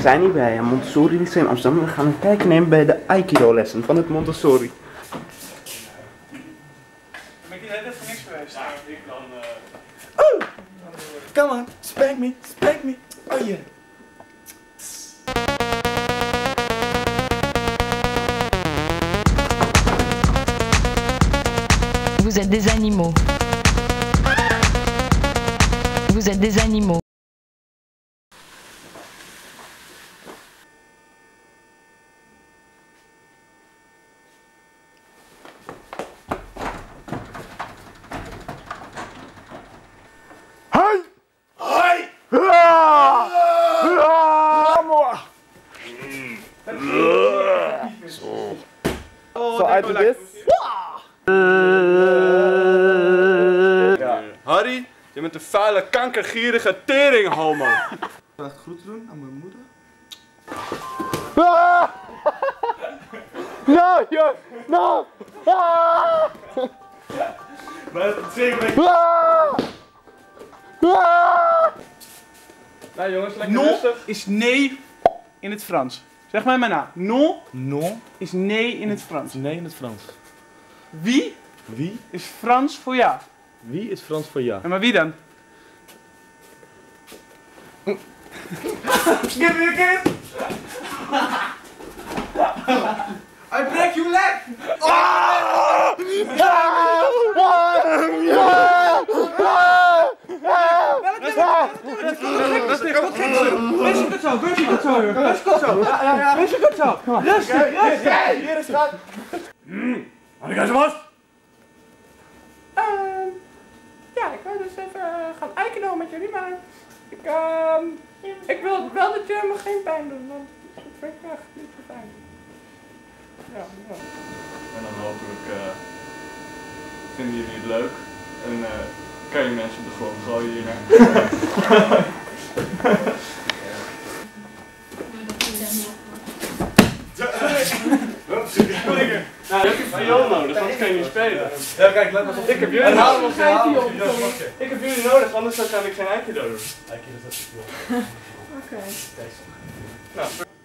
We zijn hier bij Montessori Lyceum Amsterdam. We gaan een kijkje nemen bij de Aikido lessen van het Montessori. Ben ik hier net voor niks geweest? Ja, ik dan... Oh! Come on, spank me, spank me. Oh yeah. Vous êtes des animaux. Vous êtes des animaux. Hoi! Hoi! Zo uit de dis. Harry, je bent een vuile, kankergierige teringhomo. Zal ik groeten doen aan mijn moeder? No, joh! No! Maar het is zeker... Nou jongens, lekker Non rustig. is nee in het Frans. Zeg maar na. Non Non is nee in het Frans. is nee in het Frans. Wie Wie? is Frans voor ja? Wie is Frans voor ja? En maar wie dan? Give me a kiss! I break your leg! Ja, ik wil dus even gaan aikido met jullie, maar ik wil wel dat je me geen pijn doet, want dat vind ik echt niet zo fijn. Ja. En dan hopelijk vinden jullie het leuk. En kan je mensen op de grond gooien hierna. Nou, je hebt een viool nodig, anders kan je niet spelen. Ja, kijk, let maar op. Ik heb jullie nodig. Ik heb jullie nodig, anders kan ik geen aikido doen. Kijk, hier is het. Oké. Nou,